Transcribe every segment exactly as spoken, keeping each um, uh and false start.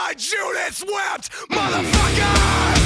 my Judas wept, motherfucker!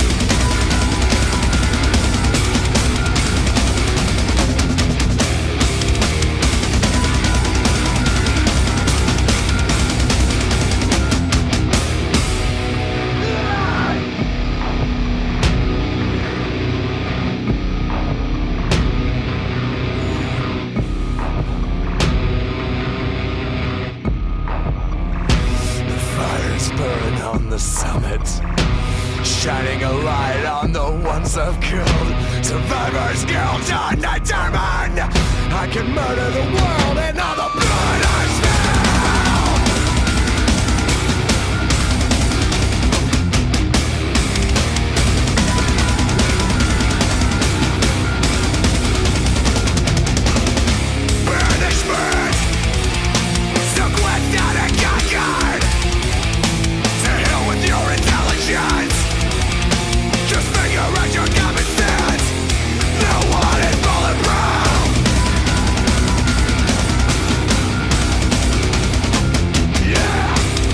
Burn on the summit, shining a light on the ones I've killed. Survivor's guilt undetermined. I can murder the world and all the blood I spill. Banishment, sequestered and conquered. With your intelligence, just figure out your common sense. No one is bulletproof. Yeah.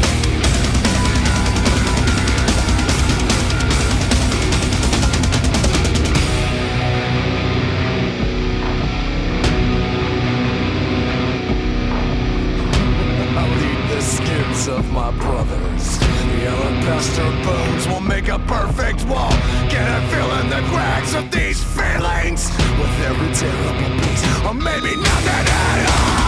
I'll eat the skins of my brothers. The alabaster bones will make a perfect wall. Can I fill in the cracks of these feelings with every terrible piece, or maybe nothing at all?